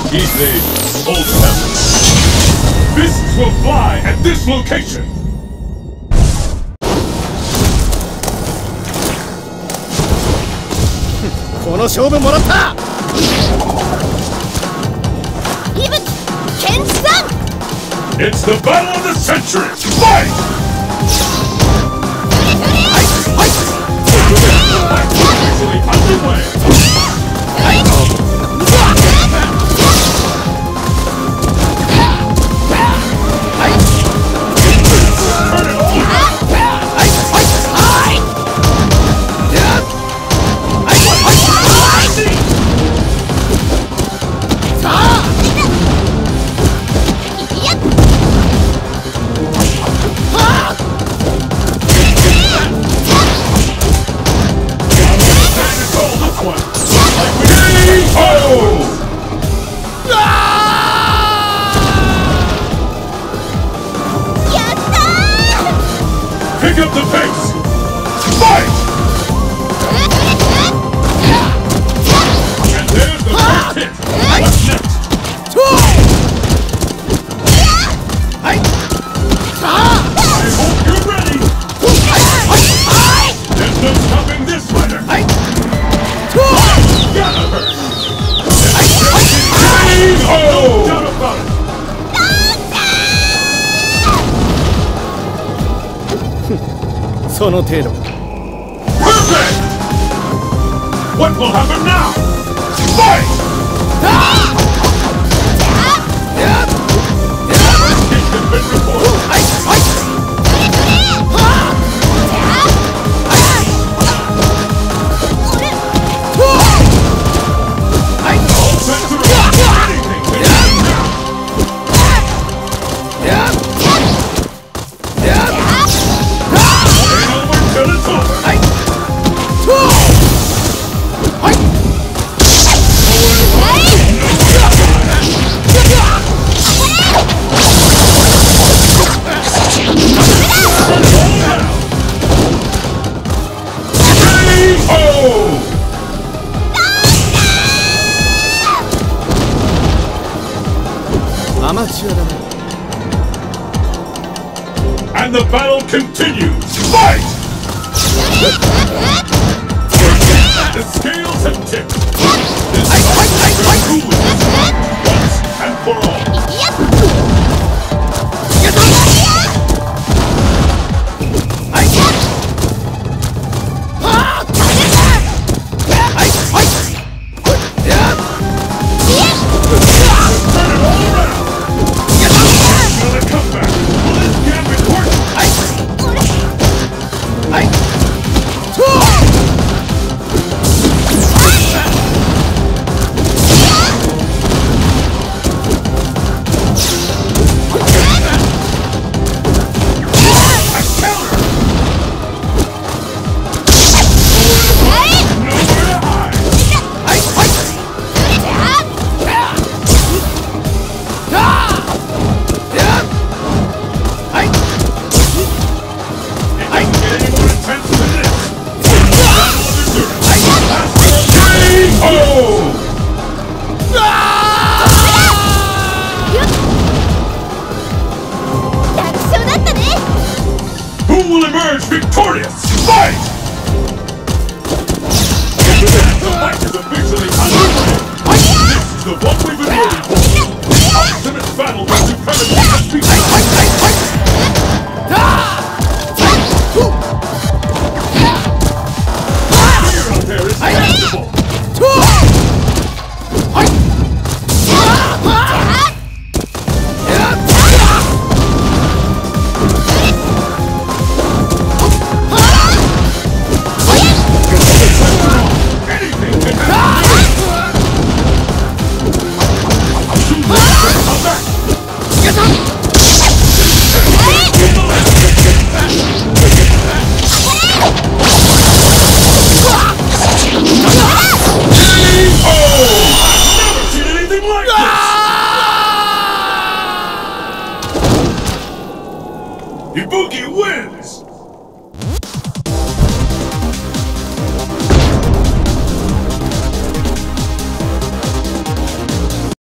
He's a old temple. Fists will fly at this location. この勝負もらった。 伊吹健一さん。 It's the battle of the century. Fight! Officially underway. Pick up the pace! Fight! And there's the first hit! What's next? I hope you're ready! There's no stopping this fighter! Gotta hurt! No doubt about it! その程度。 Perfect! What will happen now? Fight! Hit has been reported. All set to roll. Anything can happen now. Ain't over till it's over. And the battle continues! Fight! The scales have tipped! This fight is who wins once and for all! Turn it all around! Will it come back? Will this gambit work? Who will emerge victorious? Fight! The fight is officially underway! This is the one we've been waiting for! The ultimate battle for supremacy has begun! Fear out there is tangible! Ibuki wins!